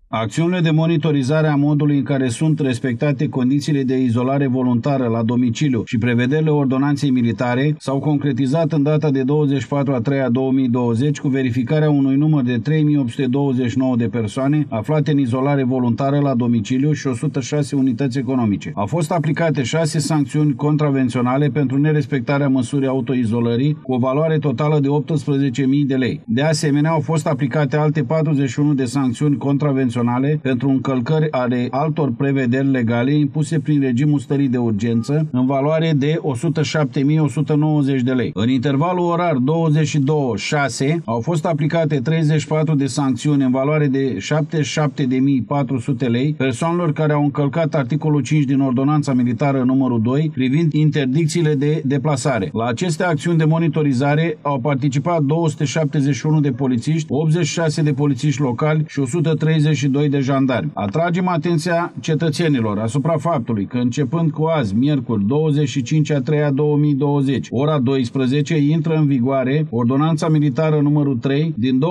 Acțiunile de monitorizare a modului în care sunt respectate condițiile de izolare voluntară la domiciliu și prevederile ordonanței militare s-au concretizat în data de 24/3/2020 cu verificarea unui număr de 3829 de persoane aflate în izolare voluntară la domiciliu și 106 unități economice. Au fost aplicate 6 sancțiuni contravenționale pentru nerespectarea măsurii autoizolării cu o valoare totală de 18.000 de lei. De asemenea, au fost aplicate alte 41 de sancțiuni contravenționale pentru încălcări ale altor prevederi legale impuse prin regimul stării de urgență în valoare de 107.190 de lei. În intervalul orar 22-6 au fost aplicate 34 de sancțiuni în valoare de 77.400 lei persoanelor care au încălcat articolul 5 din Ordonanța Militară numărul 2 privind interdicțiile de deplasare. La aceste acțiuni de monitorizare au participat 271 de polițiști, 86 de polițiști locali și 132 de jandarmi. Atragem atenția cetățenilor asupra faptului că începând cu azi, miercuri 25/3/2020, ora 12, intră în vigoare Ordonanța Militară numărul 3 din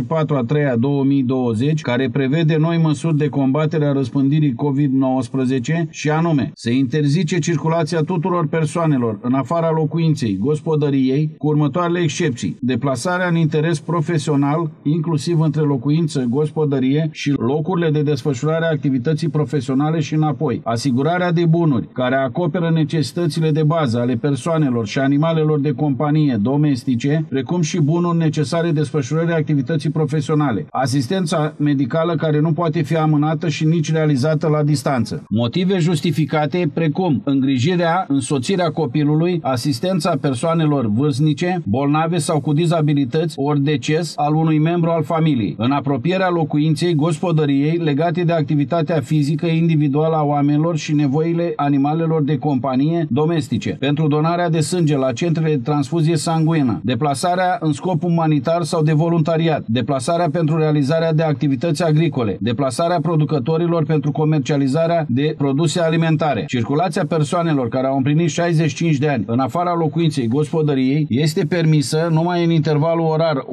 24/3/2020, care prevede noi măsuri de combatere a răspândirii COVID-19 și anume se interzice circulația tuturor persoanelor în afara locuinței, gospodăriei, cu următoarele excepții: deplasarea în interes profesional, inclusiv între locuință, gospodărie și locurile de desfășurare a activității profesionale și înapoi, asigurarea de bunuri care acoperă necesitățile de bază ale persoanelor și animalelor de companie domestice, precum și bunuri necesare desfășurării activității profesionale, asistența medicală care nu poate fi amânată și nici realizată la distanță, motive justificate precum îngrijirea, însoțirea copilului, asistența persoanelor vârstnice, bolnave sau cu dizabilități ori deces al unui membru al familiei, în apropierea locuinței, gospodăriei, legate de activitatea fizică individuală a oamenilor și nevoile animalelor de companie domestice, pentru donarea de sânge la centrele de transfuzie sanguină, deplasarea în scop umanitar sau de voluntariat, deplasarea pentru realizarea de activități agricole, deplasarea producătorilor pentru comercializarea de produse alimentare. Circulația persoanelor care au împlinit 65 de ani în afara locuinței gospodăriei este permisă numai în intervalul orar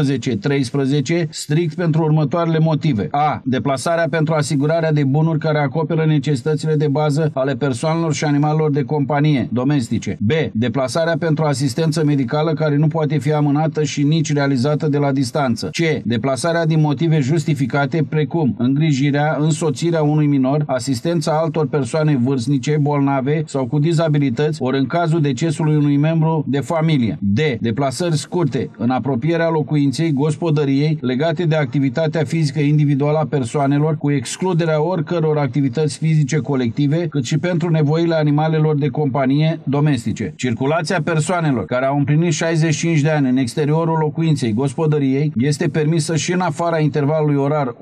11-13, strict pentru următoarele motive: a. Deplasarea pentru asigurarea de bunuri care acoperă necesitățile de bază ale persoanelor și animalelor de companie domestice. B. Deplasarea pentru asistență medicală care nu poate fi amânată și nici realizată de la distanță. C. Deplasarea din motive justificate precum îngrijirea, însoțirea unui minor, asistența altor persoane vârstnice, bolnave sau cu dizabilități, ori în cazul decesului unui membru de familie. D. Deplasări scurte în apropierea locuinței, gospodăriei, legate de activitatea fizică individuală a persoanelor, cu excluderea oricăror activități fizice colective, cât și pentru nevoile animalelor de companie domestice. Circulația persoanelor care au împlinit 65 de ani în exteriorul locuinței, gospodăriei, este permisă și în afara intervalului orar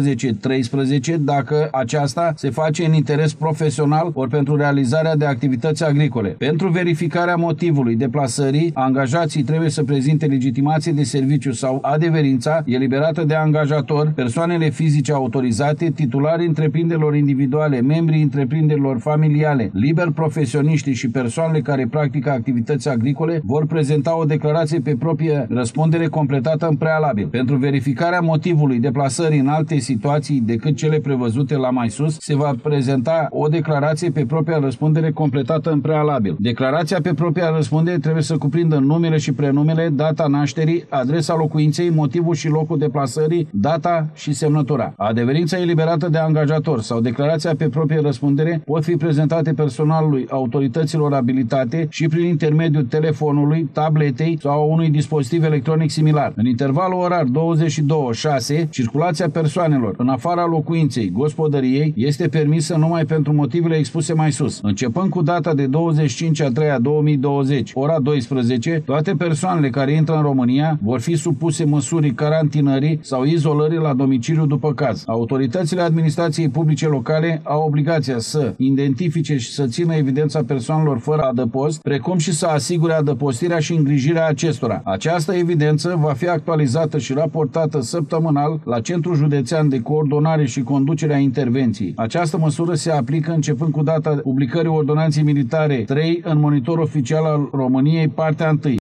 11-13 dacă aceasta se face în interes profesional ori pentru realizarea de activități agricole. Pentru verificarea motivului deplasării, angajații trebuie să prezinte legitimație de serviciu sau adeverința eliberată de angajator, persoanele fizice autorizate, titularii întreprinderilor individuale, membrii întreprinderilor familiale, liber profesioniștii și persoanele care practică activități agricole vor prezenta o declarație pe proprie răspundere completată în prealabil. Pentru verificarea motivului deplasării în alte situații decât cele prevăzute la mai sus, se va prezenta o declarație pe propria răspundere completată în prealabil. Declarația pe propria răspundere trebuie să cuprindă numele și prenumele, data nașterii, adresa locuinței, motivul și locul deplasării, data și semnătura. Adeverința eliberată de angajator sau declarația pe proprie răspundere pot fi prezentate personalului autorităților abilitate și prin intermediul telefonului, tabletei sau a unui dispozitiv electronic similar. În intervalul orar 22-6, circulația persoanelor în afara locuinței, gospodăriei, este permisă numai pentru motivele expuse mai sus. Începând cu data de 25/3/2020, ora 12, toate persoanele care intră în România vor fi supuse măsurii carantinării sau izolării la domiciliu după caz. Autoritățile administrației publice locale au obligația să identifice și să țină evidența persoanelor fără adăpost, precum și să asigure adăpostirea și îngrijirea acestora. Această evidență va fi actualizată și raportată săptămânal la Centrul Județean de Coordonare și Conducere a Intervenției. Această măsură se aplică începând cu data publicării Ordonanței Militare 3 în Monitor Oficial al României, partea 1.